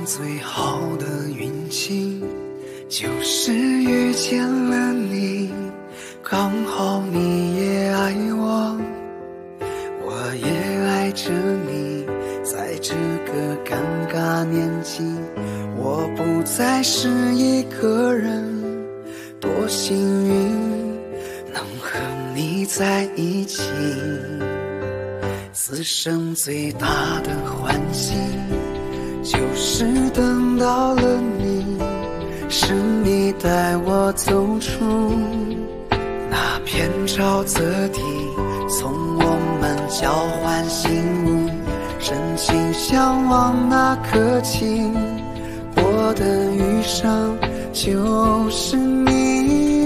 最好的运气，就是遇见了你，刚好你也爱我，我也爱着你。在这个尴尬年纪，我不再是一个人，多幸运能和你在一起。此生最大的欢喜，就是等到了你，是你带我走出那片沼泽地，从我们交换信物，深情相望那刻起，我的余生就是你。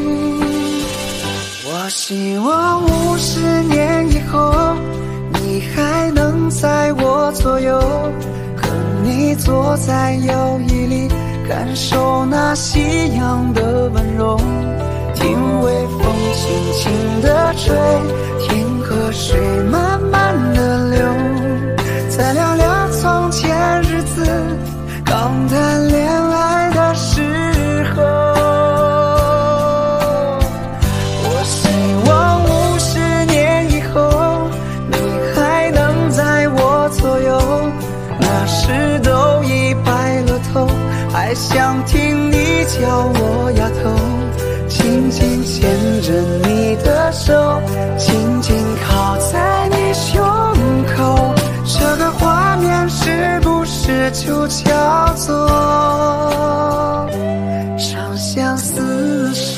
我希望50年以后，你还能在我左右，和你坐在摇椅里，感受那夕阳的温柔，听微风轻轻地吹，听河水慢慢地流，再聊聊从前日子，刚谈恋爱的时候。我希望50年以后，你还能在我左右，那时都已白了头，还想听你叫我丫头，紧紧牵着你的手，紧紧靠在你胸口，这个画面是不是就叫做长相厮守？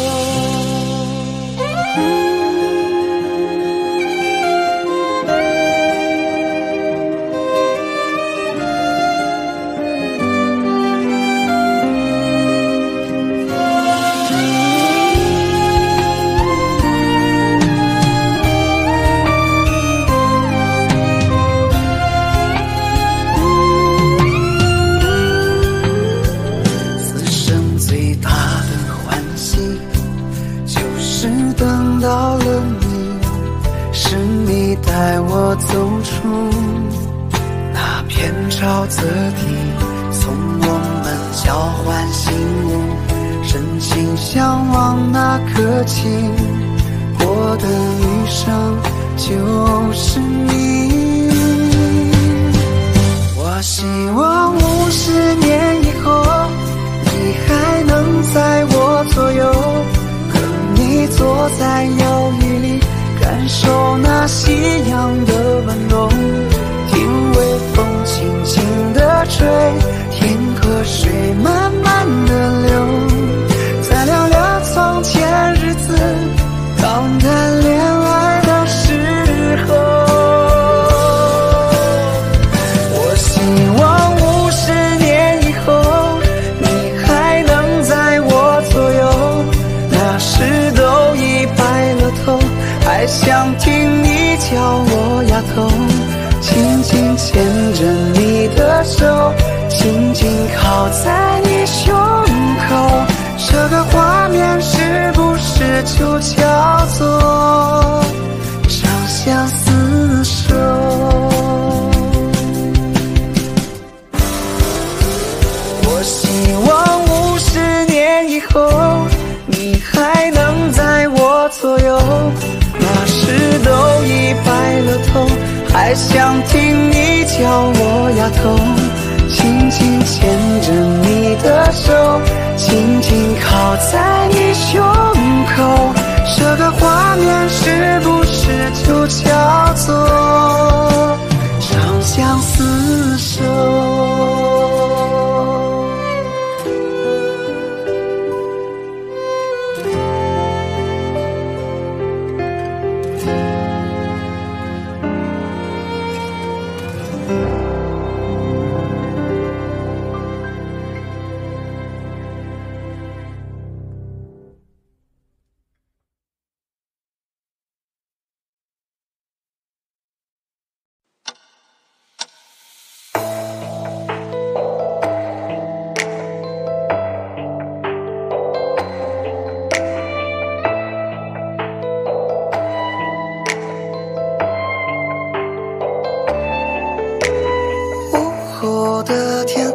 等到了你，是你带我走出那片沼泽地，从我们交换信物，深情相望那刻起，我的余生就是你。我希望50年以后，你还能在我左右，你坐在摇椅里，感受那夕阳的温柔，听微风轻轻地吹，听河水慢慢地流，再聊聊从前日子，刚谈恋爱的时候。我希望50年以后，你还能在我左右，那时都已白了头，还想听你叫我丫头，紧紧牵着你的手，紧紧靠在你胸口，这个画面是不是就叫做长相厮守？我希望50年以后，你还能在我左右，那时都已白了头，还想听你叫我丫头，紧紧牵着你的手，紧紧靠在你胸口，这个画面是不是就叫做长相厮守？的天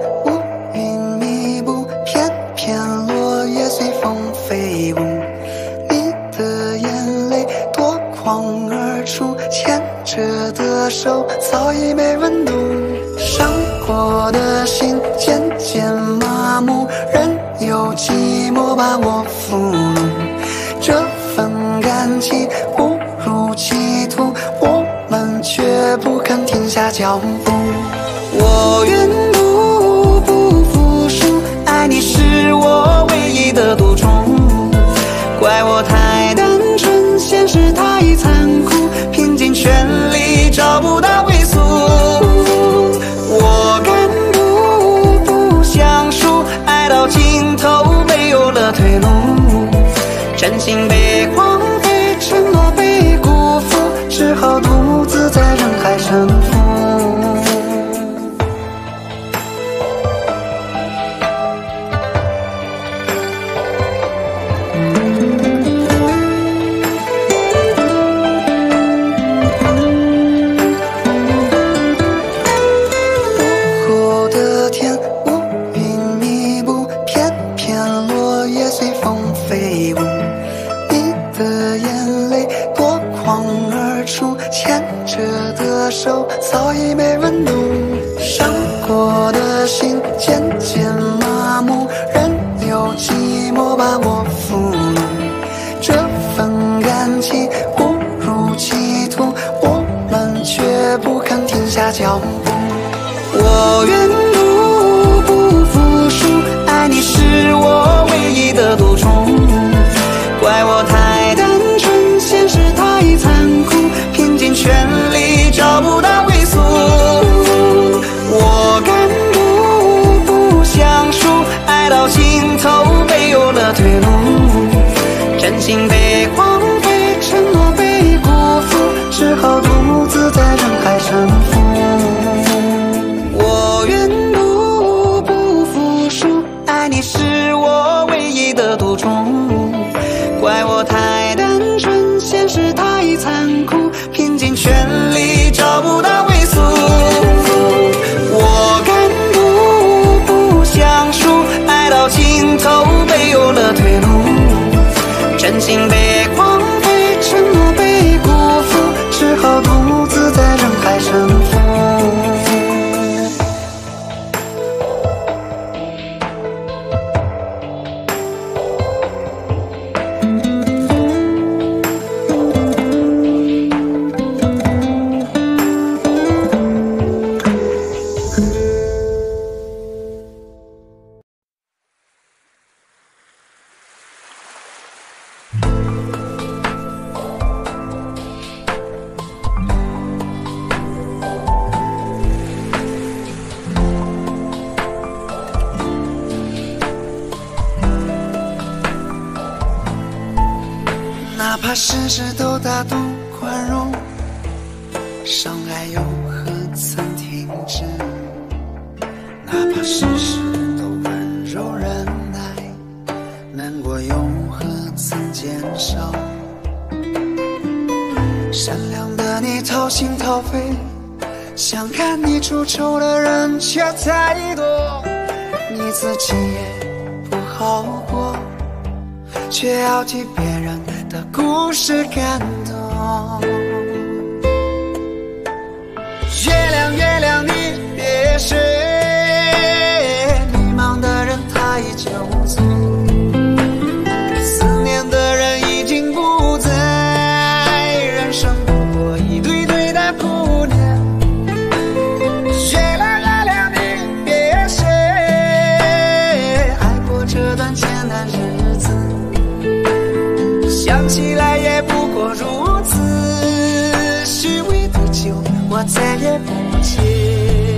的手早已没温度，伤过的心渐渐麻木，任由寂寞把我俘虏。这份感情误入歧途，我们却不肯停下脚步。我愿不服输，爱你是我唯一的独钟。怪我太单纯，现实太残酷，拼尽全力找不到归宿。我敢不想输，爱到尽头没有了退路，真心被荒废，承诺被辜负，只好独自在人海沉浮。手早已没温度，伤过的心渐渐麻木，任由寂寞把我俘虏。这份感情误入歧途，我们却不肯停下脚步。我愿不服输，爱你是我唯一的独钟。怪我太单纯，现实太残酷，拼尽全力找不到归宿。我敢不想输，爱到尽头没有了退路，真心被荒废，承诺被辜负，只好独自在人海沉浮。我愿不服输，爱你是我唯一的独钟。怪我太单纯，现实太残酷，拼尽全力找不到归宿。我敢不想输，爱到尽头没有了退路，真心被荒废，承诺被辜负，只好独自在人海沉浮。哪怕事事都大度宽容，伤害又何曾停止？哪怕事事都温柔忍耐，难过又何曾减少？善良的你掏心掏肺，想看你出丑的人却太多，你自己也不好过，却要替别人的故事感动。月亮月亮你别睡，迷茫的人他已酒醉，思念的人已经不在，人生不过一堆堆的苦恋。月亮月亮你别睡，爱过这段艰难日子，想起来也不过如此，虚伪的酒我再也不接。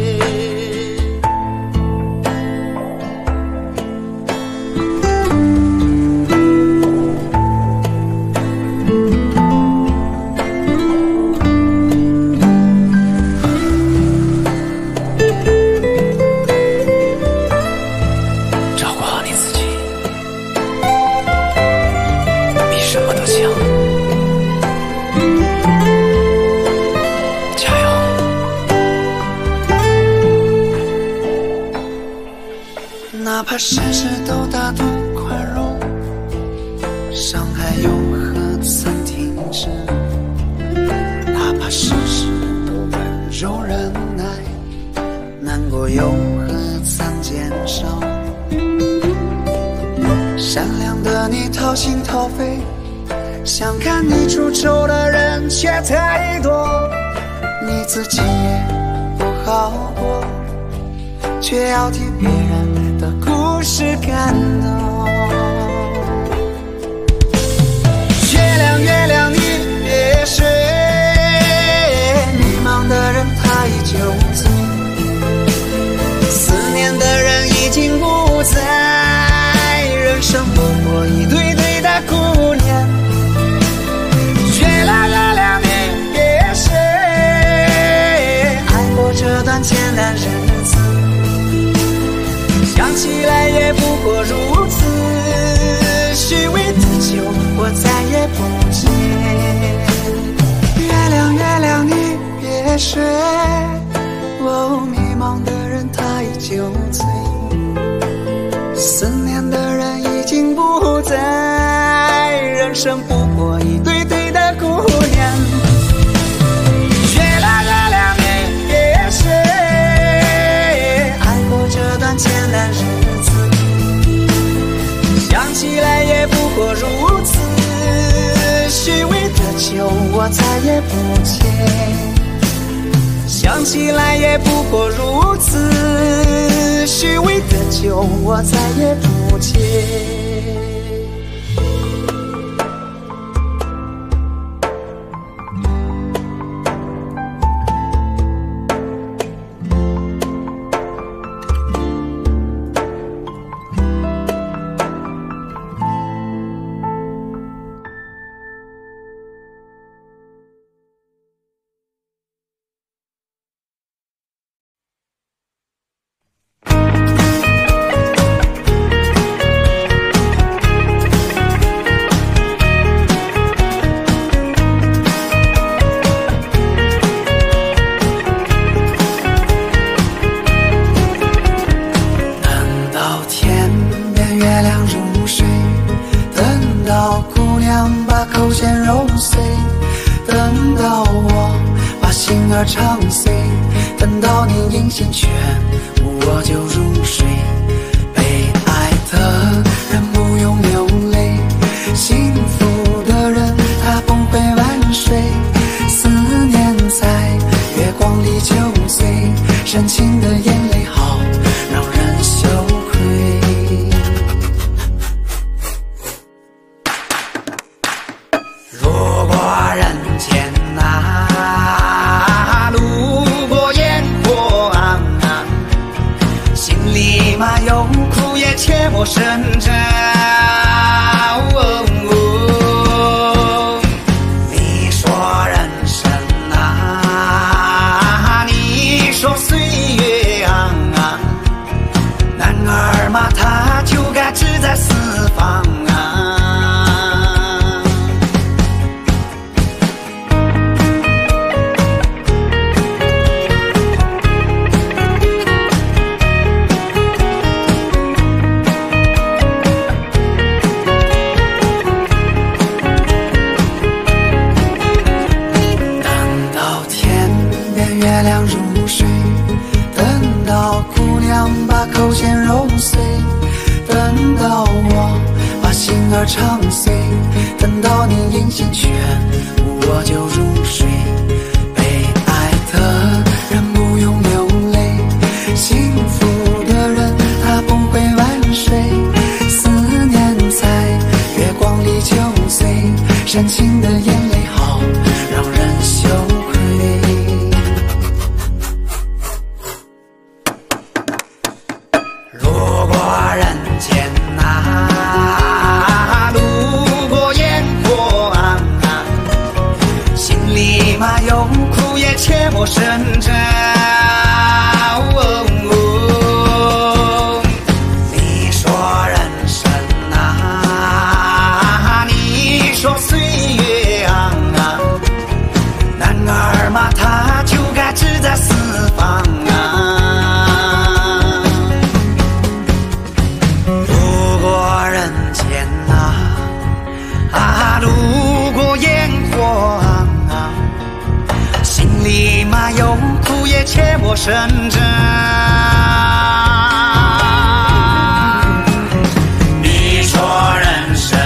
照顾好你自己，比什么都强。加油！哪怕事事都大度宽容，伤害又何曾停止？哪怕事事都温容忍耐，难过又何曾减少？善良的你掏心掏肺，想看你出丑的人却太多，你自己也不好过，却要替别人的故事感动。月亮月亮你别睡，迷茫的人他已酒醉，思念的人已经不在，人生不过一对对的姑娘。月亮月亮你别睡，爱过这段简单日子，想起来也不过如此，虚伪的酒我再也不接。月亮月亮你别睡，迷茫的人他已酒醉，思念的人已经不在，人生不过一对对的姑娘。月亮月亮你别睡，爱过这段简单日子，想起来也不过如此，虚伪的酒我再也不接，想起来也不过如此，虚伪的酒我再也不接。长碎，等到你音信全无，我就入睡。被爱的人不用流泪，幸福的人他不会晚睡。思念在月光里酒醉，深情的眼泪好让人羞愧。如果人间有苦也切莫生着，你说人生啊，你说岁月啊，男儿嘛他就该志在四方啊。月亮入睡，等到姑娘把口弦揉碎，等到我把心儿唱碎，等到你音信全无，我就入睡。被爱的人不用流泪，幸福的人他不会晚睡。思念在月光里酒醉，深情的眼泪好让人羞愧。如果人间路过烟火心里嘛有苦也切莫生着。你说人生你说岁月成真。你说人生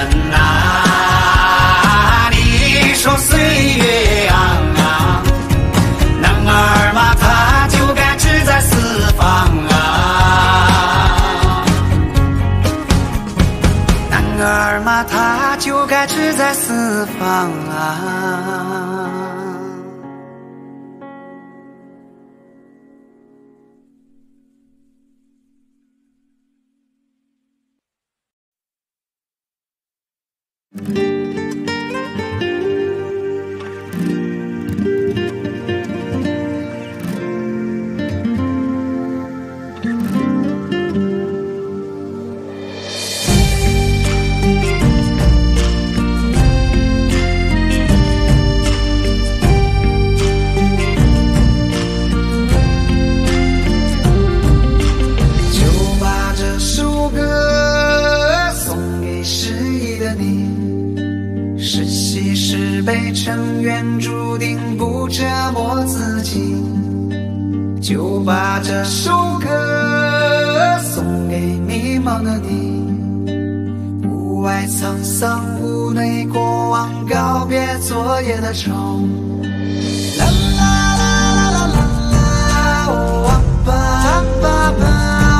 啊，你说岁月啊，男儿嘛他就该志在四方啊，男儿嘛他就该志在四方啊。 成缘注定不折磨自己，就把这首歌送给迷茫的你。屋外沧桑，屋内过往，告别昨夜的愁。啦啦啦啦啦啦啦，哦啊吧啊吧吧。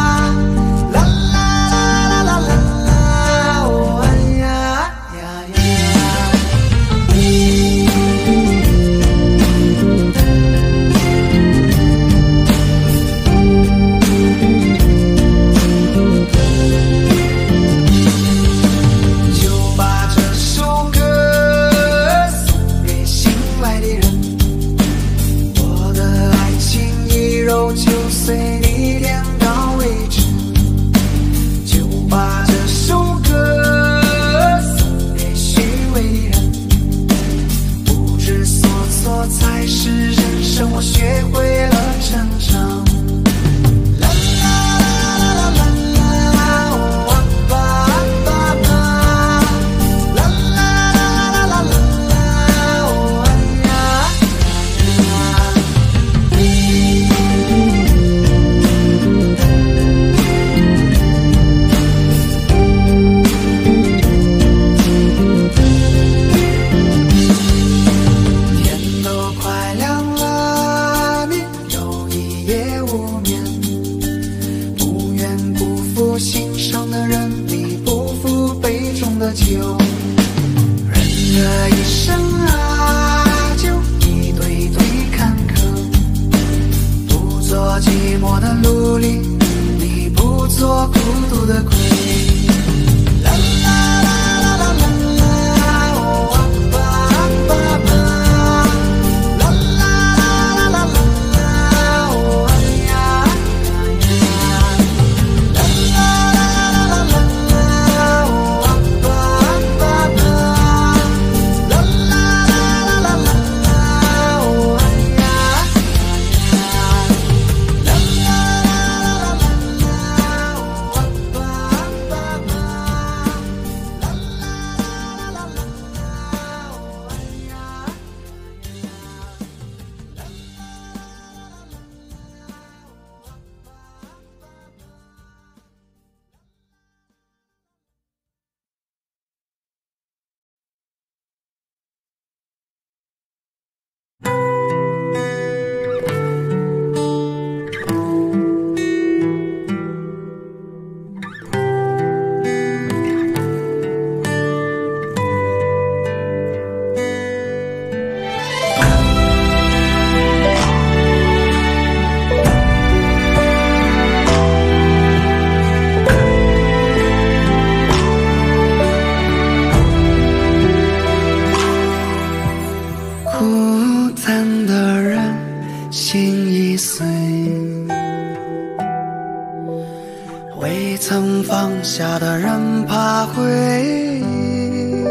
下的人怕回忆，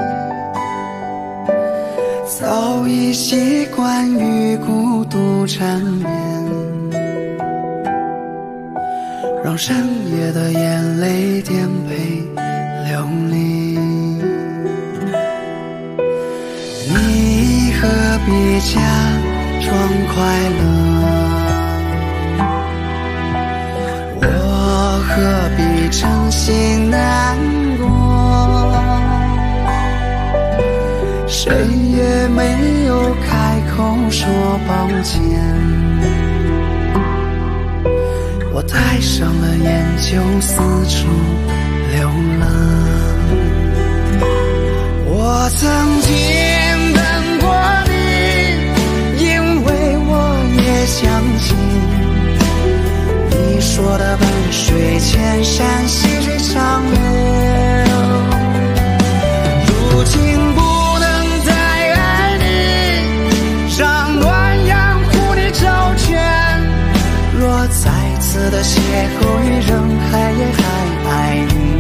早已习惯于孤独缠绵，让深夜的眼泪颠沛流离。你何必假装快乐？ 真心难过，谁也没有开口说抱歉。我戴上了眼就四处流浪，我曾经等过你，因为我也相信你说的万水千山细水长流。如今不能再爱你，让暖阳护你周全。若再次的邂逅于人海，也还爱你。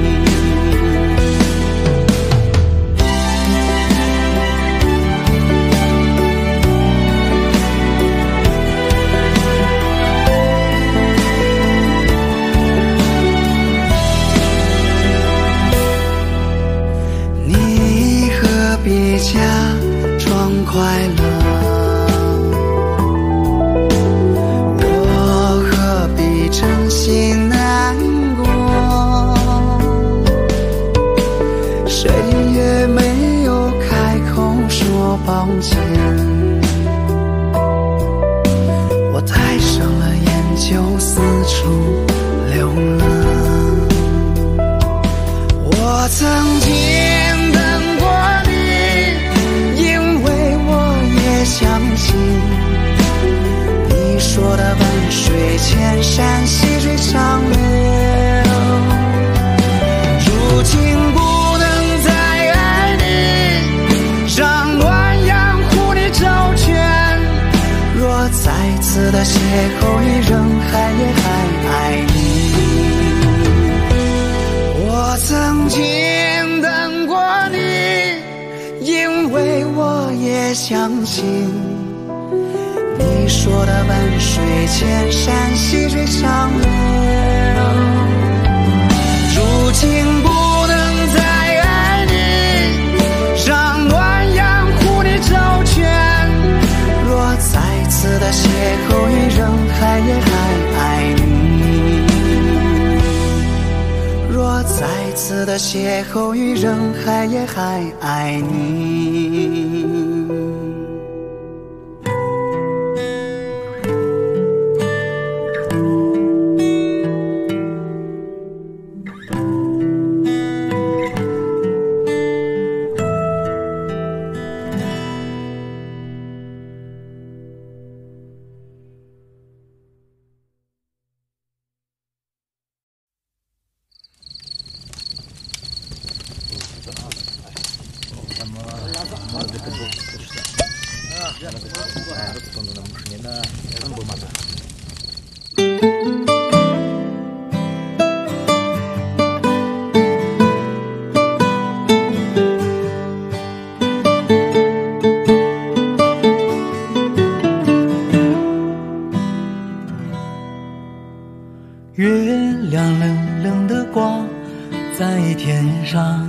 你何必假装快乐？真心难过，谁也没有开口说抱歉。我戴上了眼就四处流浪，我曾经等过你，因为我也相信你说的万水千山细水长流。如今不能再爱你，让暖阳护你周全。若再次的邂逅于人海，也还爱你。我曾经等过你，因为我也相信你说的万水千山细水长流。如今不能再爱你，让暖阳护你周全。若再次的邂逅于人海，也还爱你。若再次的邂逅于人海，也还爱你。 月亮冷冷地挂在天上，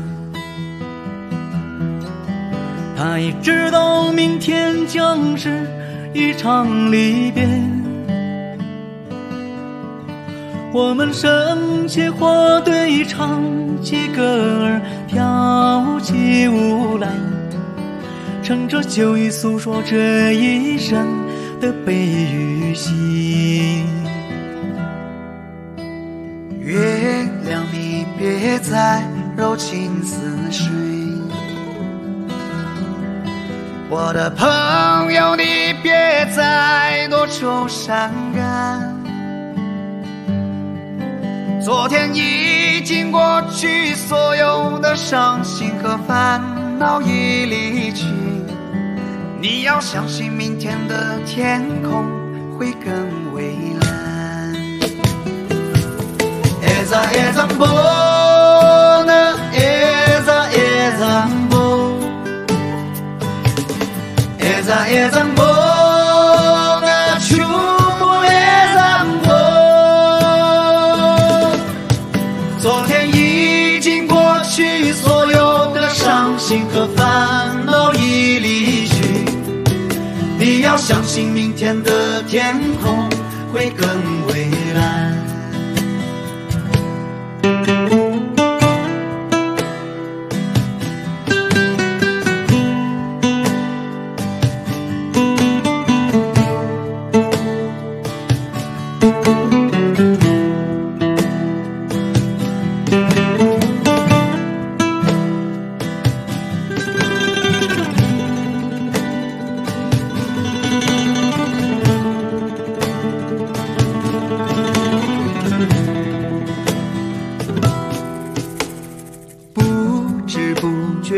他已知道明天将是一场离别。我们生切或对唱起歌儿，跳起舞来，乘着酒意诉说这一生的悲与喜。 月亮你别再柔情似水，我的朋友你别再多愁善感。昨天已经过去，所有的伤心和烦恼已离去，你要相信明天的天空会更蔚蓝。Eza eza mbona, eza eza mbona, eza eza mbona, chupo eza mbona。昨天已经过去，所有的伤心和烦恼已离去，你要相信明天的天空会更蔚蓝。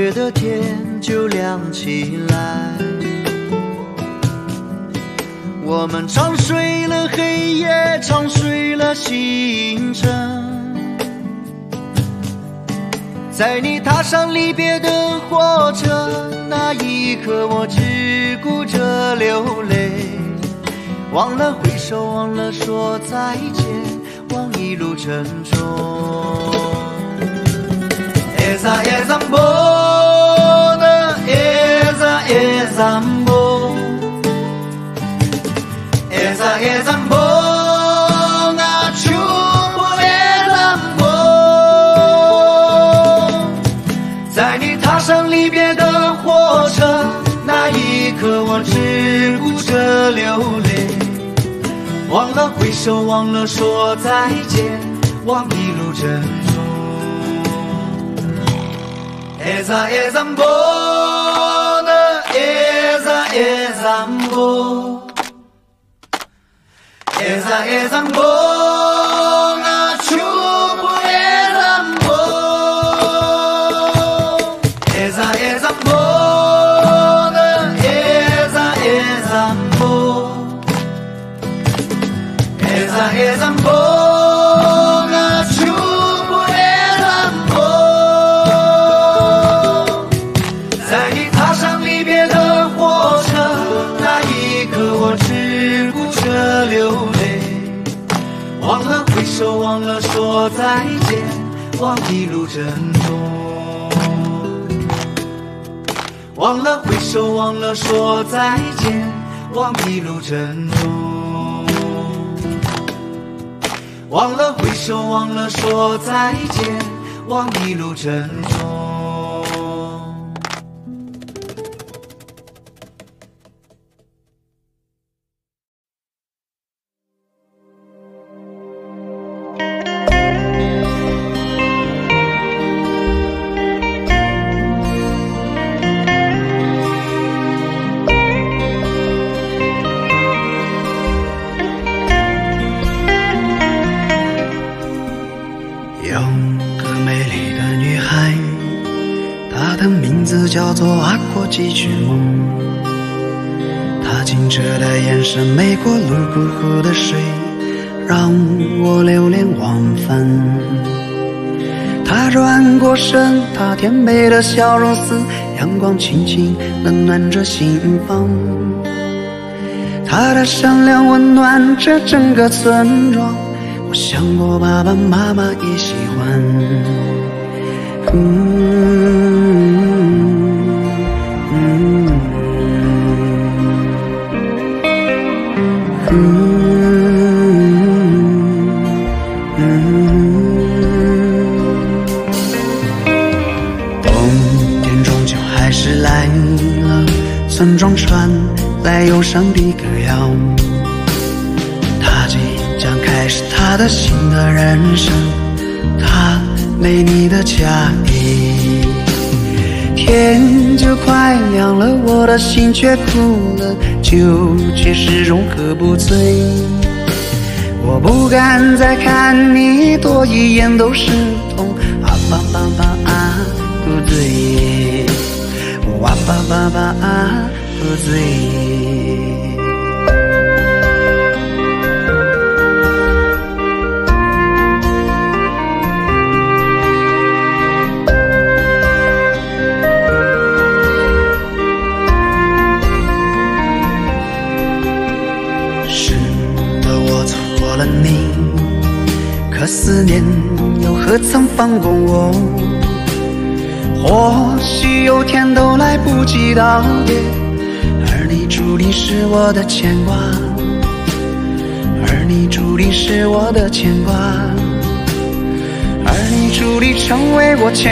月的天就亮起来。我们长睡了黑夜，长睡了星辰，在你踏上离别的火车，那一刻我只顾着流泪，忘了挥手，忘了说再见，忘一路珍重。Esa zambola, esa zambola, esa zambola, chupo zambola。在你踏上离别的火车，那一刻我只顾着流泪，忘了挥手，忘了说再见，忘一路珍重。Esa zambola, esa zambola, esa zambola, chupo zambola, esa zambola, esa zambola, esa zambola, chupo zambola。在你踏上离别的火车，那一刻我只顾着流泪，忘了挥手，忘了说再见，忘一路珍重。忘了挥手，忘了说再见，忘一路珍重。忘了挥手，忘了说再见，忘一路珍重。 叫做阿过几曲梦，她清澈的眼神没过泸沽湖的水，让我流连忘返。她转过身，她甜美的笑容似阳光轻轻温暖着心房，她的善良温暖着整个村庄，我想我爸爸妈妈也喜欢。村庄传来忧伤的歌谣，他即将开始他的新的人生，他美丽的嫁衣。天就快亮了，我的心却哭了，酒却始终喝不醉。我不敢再看你多一眼都是痛，啊吧吧吧啊，不醉。哇吧吧吧啊，喝醉。是的，我错过了你，可思念又何曾放过我？或许有天都来不及道别，而你注定是我的牵挂，而你注定是我的牵挂，而你注定成为我牵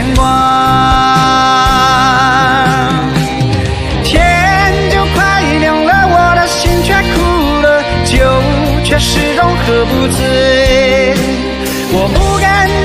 挂。天就快亮了，我的心却哭了，酒却始终喝不醉。我不敢